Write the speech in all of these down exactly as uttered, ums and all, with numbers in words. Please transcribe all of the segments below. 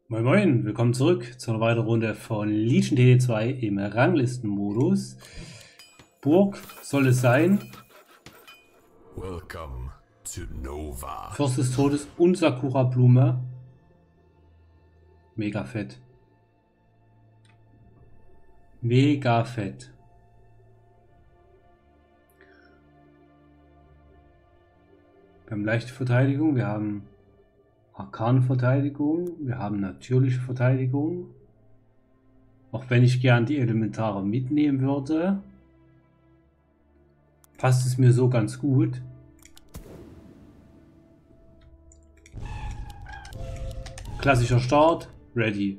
Moin Moin, willkommen zurück zu einer weiteren Runde von Legion T D zwei im Ranglistenmodus. Burg soll es sein. Welcome to Nova. Fürst des Todes und Sakura Blume. Mega fett. Mega fett. Wir haben leichte Verteidigung, wir haben arkane Verteidigung, wir haben natürliche Verteidigung. Auch wenn ich gern die Elementare mitnehmen würde, passt es mir so ganz gut. Klassischer Start, ready.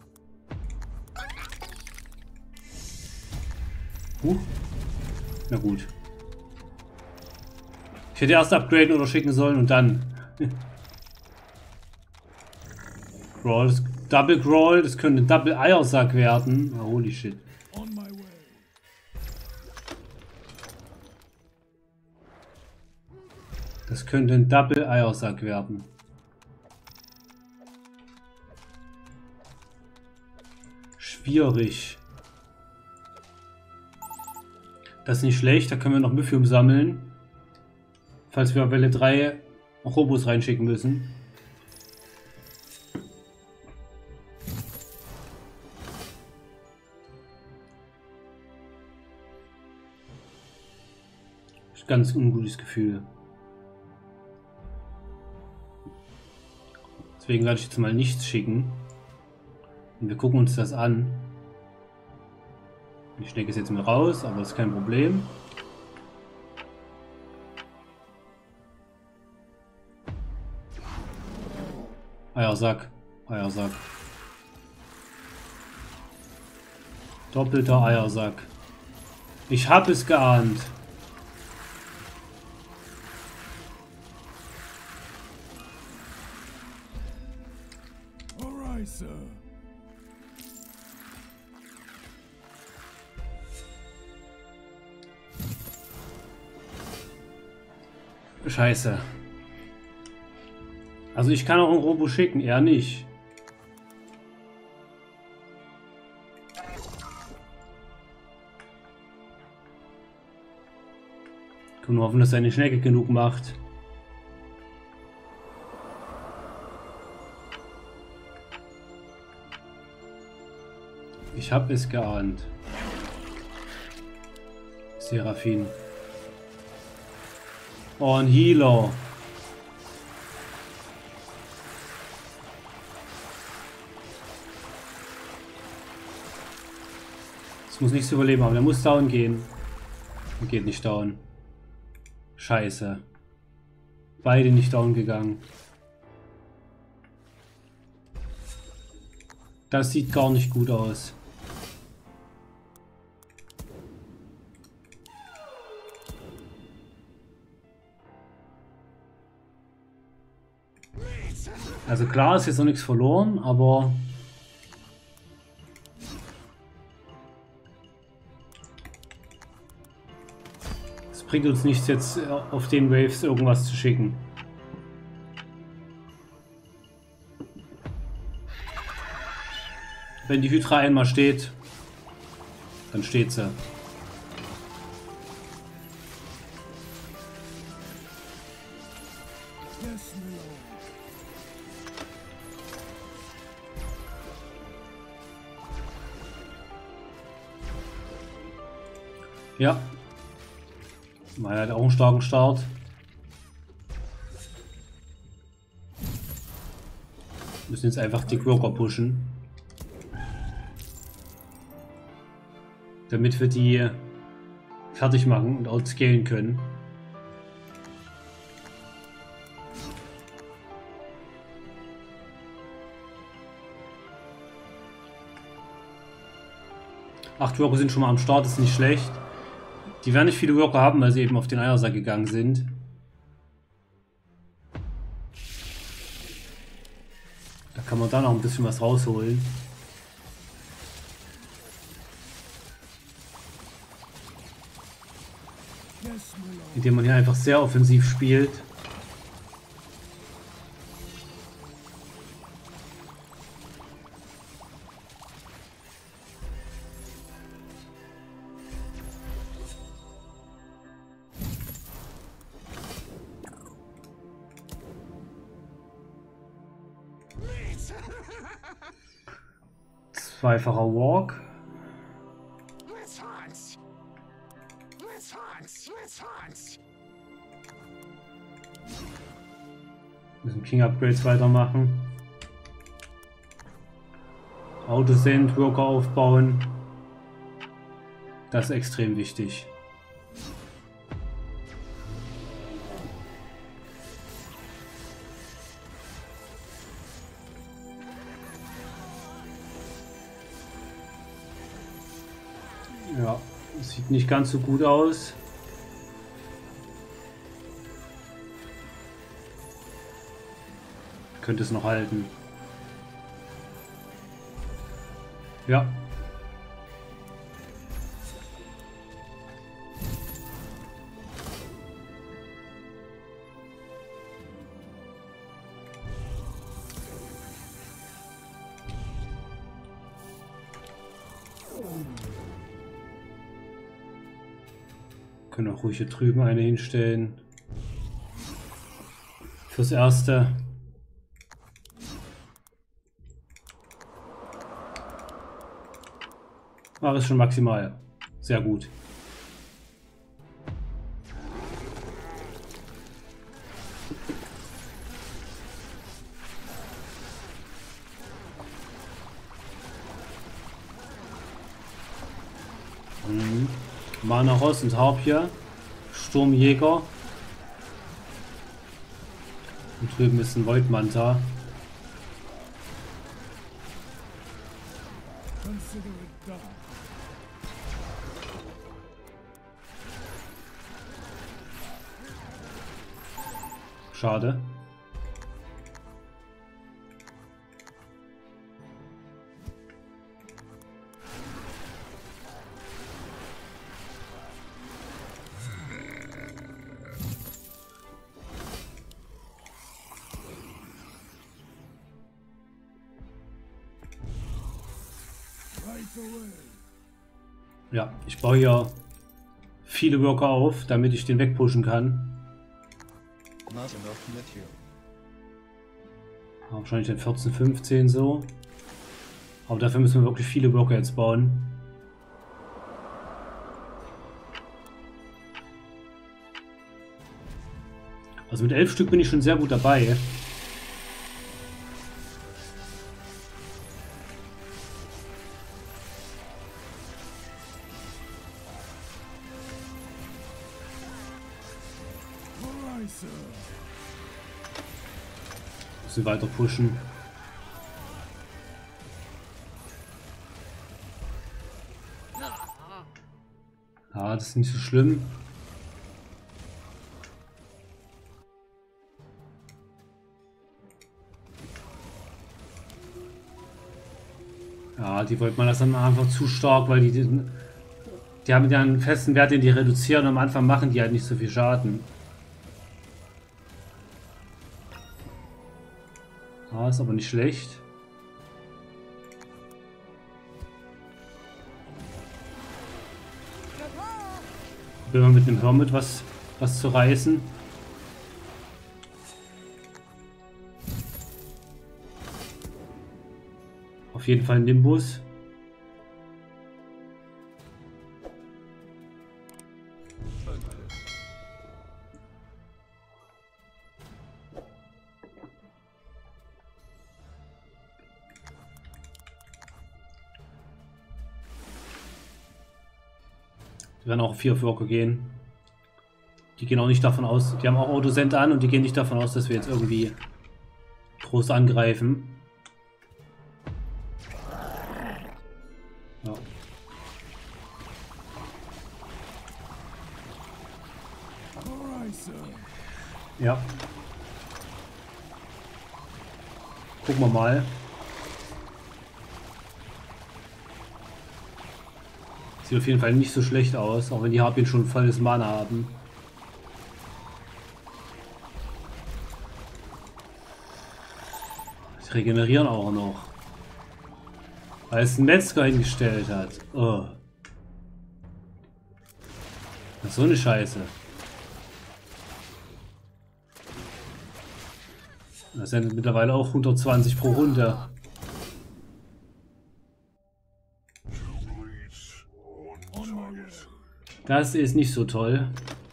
Huch. Na gut. Ich hätte erst upgraden oder schicken sollen und dann. Crawl, das Double Crawl, das könnte ein Double Eiersack werden. Oh, holy shit. Das könnte ein Double Eiersack werden. Schwierig. Das ist nicht schlecht, da können wir noch Mythium sammeln. Falls wir auf Welle drei auch Robos reinschicken müssen. Ganz ungutes Gefühl. Deswegen werde ich jetzt mal nichts schicken. Und wir gucken uns das an. Ich stecke es jetzt mal raus, aber das ist kein Problem. Eiersack, Eiersack. Doppelter Eiersack. Ich habe es geahnt. Scheiße. Also ich kann auch einen Robo schicken, er nicht. Können wir hoffen, dass seine Schnecke genug macht. Ich habe es geahnt. Seraphin. Oh, ein Healer. Das muss nichts überleben haben. Der muss down gehen. Der geht nicht down. Scheiße. Beide nicht down gegangen. Das sieht gar nicht gut aus. Also klar ist jetzt noch nichts verloren, aber es bringt uns nichts jetzt auf den Waves irgendwas zu schicken. Wenn die Hydra einmal steht, dann steht sie. Ja. Man hat auch einen starken Start. Wir müssen jetzt einfach die Worker pushen. Damit wir die fertig machen und outscalen können. Acht Worker sind schon mal am Start, ist nicht schlecht. Die werden nicht viele Worker haben, weil sie eben auf den Eiersack gegangen sind. Da kann man dann auch ein bisschen was rausholen. Indem man hier einfach sehr offensiv spielt. Zweifacher Walk. Müssen King Upgrades weitermachen. Autosend, Worker aufbauen. Das ist extrem wichtig. Ja, sieht nicht ganz so gut aus. Könnte es noch halten. Ja. Können auch ruhig hier drüben eine hinstellen. Fürs Erste. Aber ist schon maximal. Sehr gut. Mhm. Mana Ross und Harpier. Sturmjäger. Und drüben ist ein Void Manta. Schade. Ja, ich baue hier viele Worker auf, damit ich den wegpushen kann. Wahrscheinlich dann vierzehn, fünfzehn so. Aber dafür müssen wir wirklich viele Worker jetzt bauen. Also mit elf Stück bin ich schon sehr gut dabei. Müssen weiter pushen. Ja, das ist nicht so schlimm. Ja, die wollte man das dann einfach zu stark, weil die, die, die haben ja einen festen Wert, den die reduzieren. Am Anfang machen die halt nicht so viel Schaden. Ah, ist aber nicht schlecht. Probieren wir mit dem Hermit was, was zu reißen. Auf jeden Fall Nimbus. Die werden auch vier Worker gehen. Die gehen auch nicht davon aus, die haben auch Autosend an und die gehen nicht davon aus, dass wir jetzt irgendwie groß angreifen. Ja. Ja. Gucken wir mal. Sieht auf jeden Fall nicht so schlecht aus, auch wenn die Harpien schon volles Mana haben. Sie regenerieren auch noch. Weil es einen Metzger hingestellt hat. Oh. Das ist so eine Scheiße. Das sind mittlerweile auch hundertzwanzig pro Runde. Das ist nicht so toll.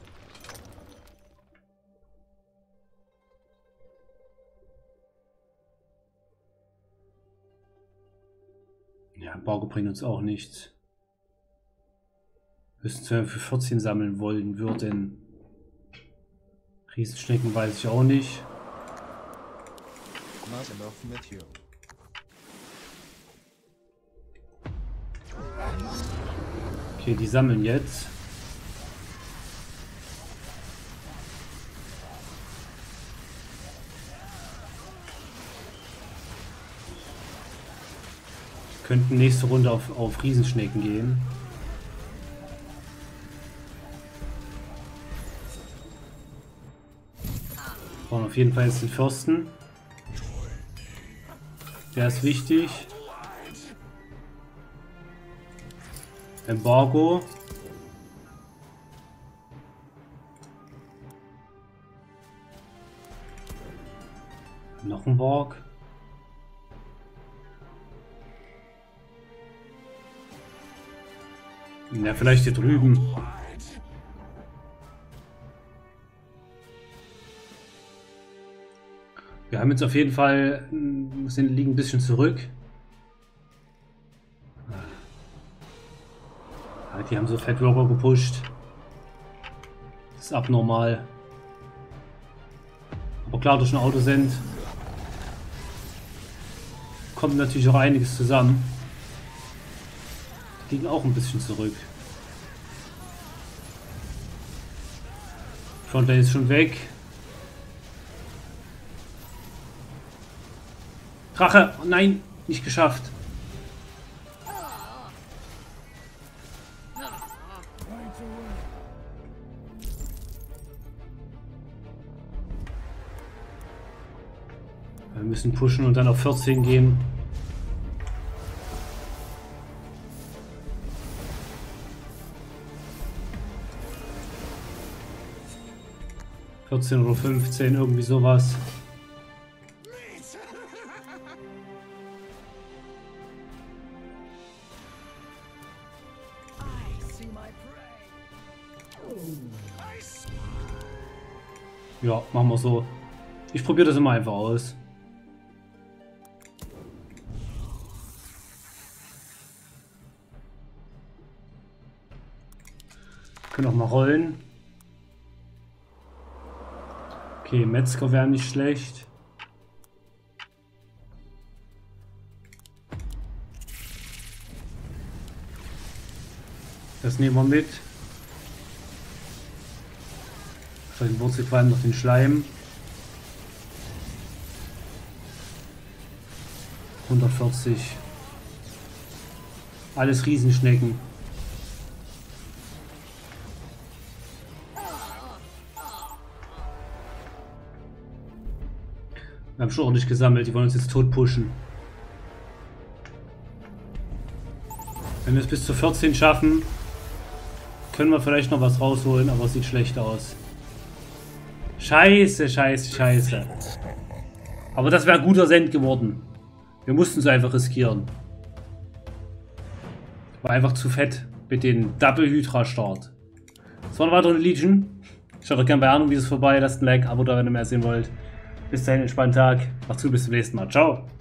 Ja, Embargo bringt uns auch nichts. Höchstens, wenn wir für vierzehn sammeln wollen würden. Riesenschnecken weiß ich auch nicht. Okay, die sammeln jetzt. Könnten nächste Runde auf, auf Riesenschnecken gehen. Wir brauchen auf jeden Fall jetzt den Fürsten. Der ist wichtig. Embargo. Noch ein Borg. Ja, vielleicht hier drüben. Wir haben jetzt auf jeden Fall, sind, liegen ein bisschen zurück. Ja, die haben so Fettworker gepusht. Das ist abnormal. Aber klar, durch ein Auto sind, kommt natürlich auch einiges zusammen. Die liegen auch ein bisschen zurück. Frontline ist schon weg. Drache! Oh nein, nicht geschafft. Wir müssen pushen und dann auf vierzehn gehen. vierzehn oder fünfzehn, irgendwie sowas. Ja, machen wir so. Ich probiere das immer einfach aus. Können auch mal rollen. Okay, Metzger wäre nicht schlecht. Das nehmen wir mit. Für den Wurzelqualm noch den Schleim. hundertvierzig. Alles Riesenschnecken. Wir haben schon ordentlich gesammelt, die wollen uns jetzt tot pushen. Wenn wir es bis zu vierzehn schaffen, können wir vielleicht noch was rausholen, aber es sieht schlecht aus. Scheiße, scheiße, scheiße. Aber das wäre ein guter Send geworden. Wir mussten es einfach riskieren. War einfach zu fett mit dem Double Hydra Start. Das war eine weitere Legion. Schaut doch gerne bei Ahnung, wie es vorbei. Lasst ein Like, Abo da, wenn ihr mehr sehen wollt. Bis dahin, entspannten Tag. Macht's gut, bis zum nächsten Mal. Ciao.